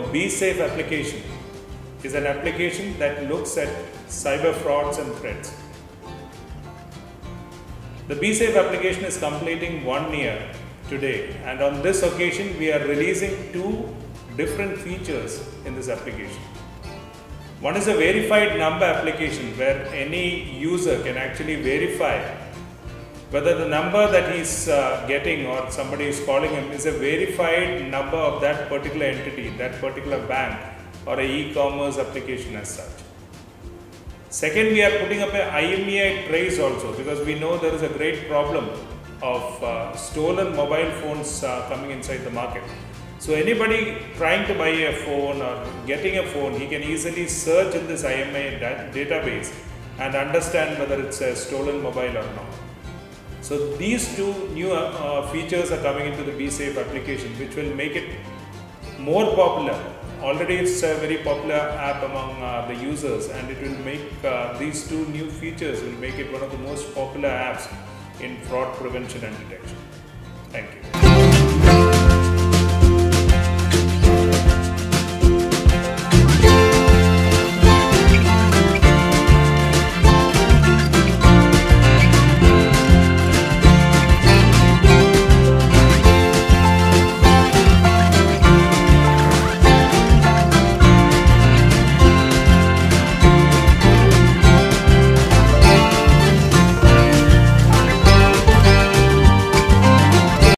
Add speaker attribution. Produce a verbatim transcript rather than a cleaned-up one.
Speaker 1: BeSafe application is an application that looks at cyber frauds and threats. The BeSafe application is completing one year today, and on this occasion we are releasing two different features in this application. One is a verified number application where any user can actually verify whether the number that he's uh, getting or somebody is calling him is a verified number of that particular entity, that particular bank or a e-commerce application as such. Second, we are putting up a I M E I trace also, because we know there is a great problem of uh, stolen mobile phones uh, coming inside the market. So anybody trying to buy a phone or getting a phone, he can easily search in this I M E I da database and understand whether it's a stolen mobile or not. So these two new uh, features are coming into the BeSafe application, which will make it more popular. Already it's a very popular app among uh, the users, and it will make uh, these two new features will make it one of the most popular apps in fraud prevention and detection.